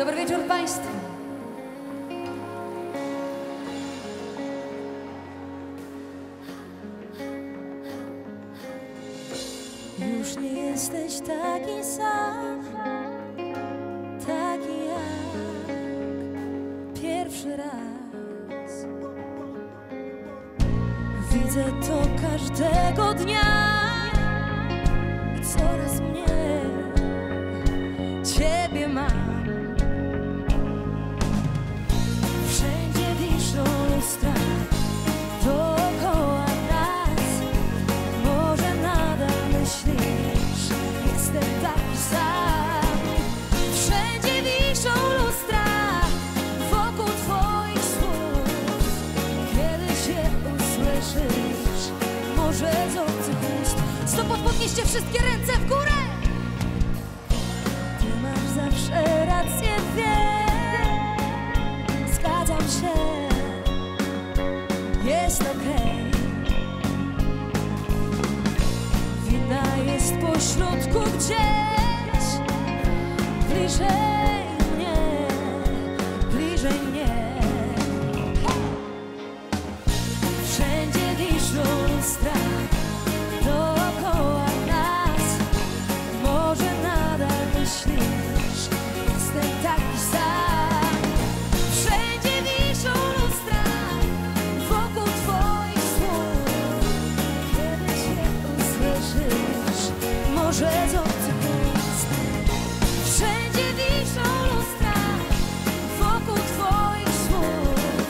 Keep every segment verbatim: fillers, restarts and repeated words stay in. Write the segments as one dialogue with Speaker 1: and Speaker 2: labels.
Speaker 1: Dobry wieczór Państwu.
Speaker 2: Już nie jesteś taki sam, taki jak pierwszy raz. Widzę to każdego dnia i coraz mniej Ciebie mam. Wszędzie wiszą lustra dookoła nas. Może nadal myślisz, jestem taki sam. Wszędzie wiszą lustra wokół Twoich słów. Kiedy się usłyszysz, może z obcych ust. Stop, podnieście wszystkie ręce w górę. Ty masz zawsze rację, wiem. Zgadzam się, jest okej. Wina jest pośrodku gdzieś, bliżej mnie, bliżej mnie. Wszędzie wiszą lustra dookoła nas. Może nadal myślisz, jestem taki sam. Wszędzie wiszą lustra wokół Twoich słów. Kiedy się usłyszysz, może z obcych ust. Wszędzie wiszą lustra wokół Twoich słów.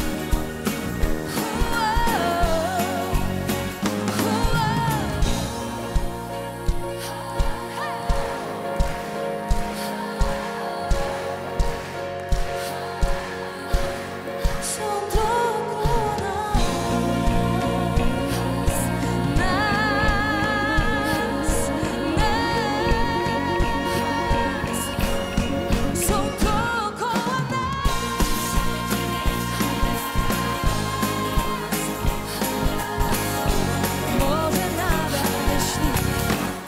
Speaker 2: Są dookoła nas, nas, nas. Są dookoła nas. Może nadal myślisz.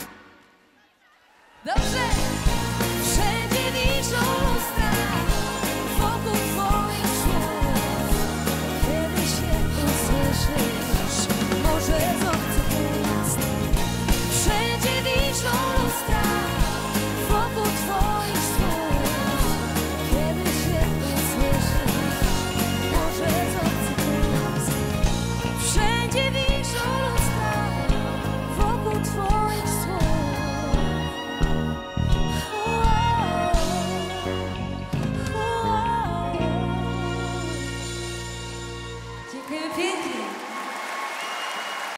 Speaker 2: Dobrze! Wszędzie wiszą lustra wokół Twoich słów. Kiedy się usłyszysz, może z obcych ust. Wszędzie wiszą lustra wokół Twoich słów. Kiedy się usłyszysz, może z obcych ust. Wszędzie wiszą lustra wokół Twoich słów.
Speaker 1: Dziękuję pięknie.